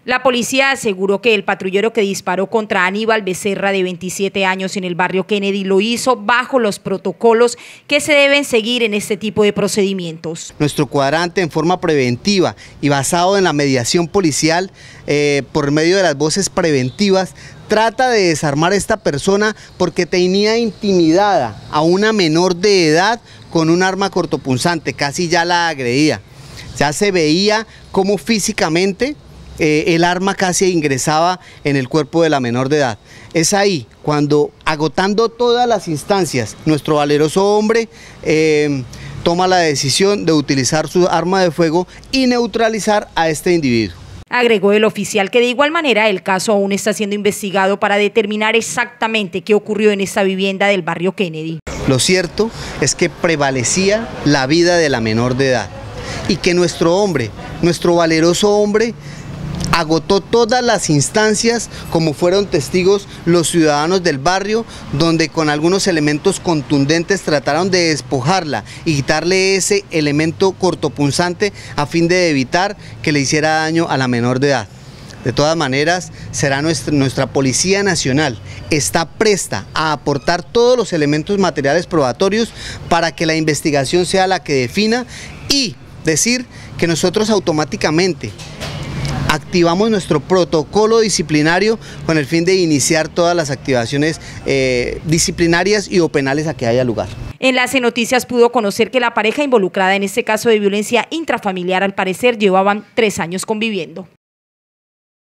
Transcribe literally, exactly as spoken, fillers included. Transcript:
La policía aseguró que el patrullero que disparó contra Aníbal Becerra, de veintisiete años, en el barrio Kennedy, lo hizo bajo los protocolos que se deben seguir en este tipo de procedimientos. Nuestro cuadrante, en forma preventiva y basado en la mediación policial, eh, por medio de las voces preventivas, trata de desarmar a esta persona porque tenía intimidada a una menor de edad con un arma cortopunzante, casi ya la agredía. Ya se veía cómo físicamente Eh, el arma casi ingresaba en el cuerpo de la menor de edad. Es ahí cuando, agotando todas las instancias, nuestro valeroso hombre eh, toma la decisión de utilizar su arma de fuego y neutralizar a este individuo. Agregó el oficial que de igual manera el caso aún está siendo investigado para determinar exactamente qué ocurrió en esta vivienda del barrio Kennedy. Lo cierto es que prevalecía la vida de la menor de edad y que nuestro hombre, nuestro valeroso hombre, agotó todas las instancias, como fueron testigos los ciudadanos del barrio, donde con algunos elementos contundentes trataron de despojarla y quitarle ese elemento cortopunzante a fin de evitar que le hiciera daño a la menor de edad. De todas maneras, será nuestra, nuestra Policía Nacional, está presta a aportar todos los elementos materiales probatorios para que la investigación sea la que defina, y decir que nosotros automáticamente activamos nuestro protocolo disciplinario con el fin de iniciar todas las activaciones eh, disciplinarias y o penales a que haya lugar. Enlace Noticias pudo conocer que la pareja involucrada en este caso de violencia intrafamiliar, al parecer, llevaban tres años conviviendo.